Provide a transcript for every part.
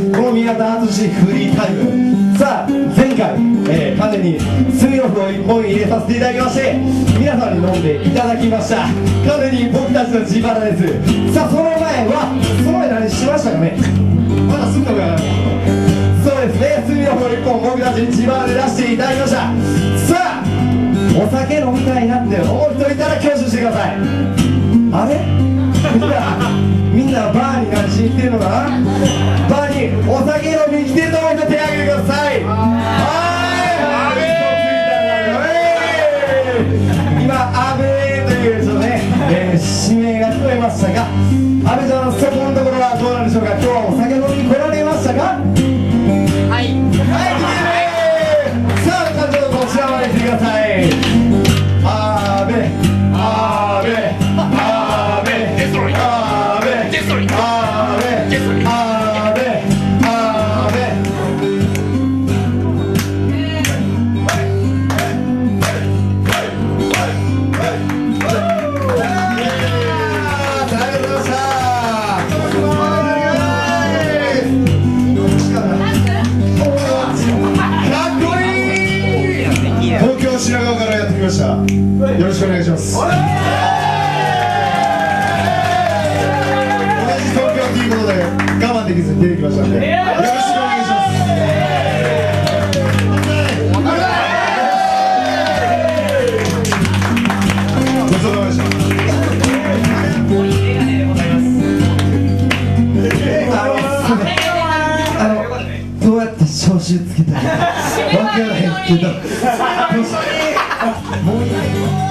この宮田敦フリータイム。さあ前回、完全にスミノフを1本入れさせていただきまして、皆さんに飲んでいただきました。完全に僕たちの自腹です。さあその前何しましたかね。まだすぐのがそうですね、スミノフを1本僕たちに自腹で出していただきました。さあお酒飲みたいなって思う人いたら挙手してください。あれみんなバーに何しに来てるのかな。バーにお酒飲みに来てると思う人手挙げてください。今阿部というちょっとね、指名が聞こえましたが、阿部ちゃんそこのところはどうなんでしょうか。今日はお酒飲みに来られましたか。はい、さあちょっとこちらまで来てください。阿部品川からやってきました。よろしくお願いします。同じ東京ということで我慢できずに出てきましたんで、よろしくお願いします。ごちそうさまでした。どうやって調子つけたらわからへんけどもうい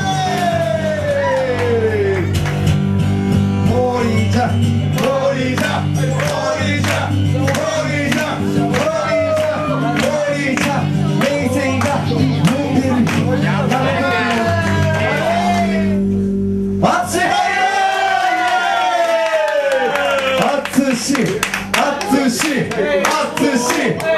いじゃん、もういいじゃん、もういいじゃん、もういいじゃん、もういいじゃん、もういいじゃん、冷静が飲んでる。熱い熱し熱し熱し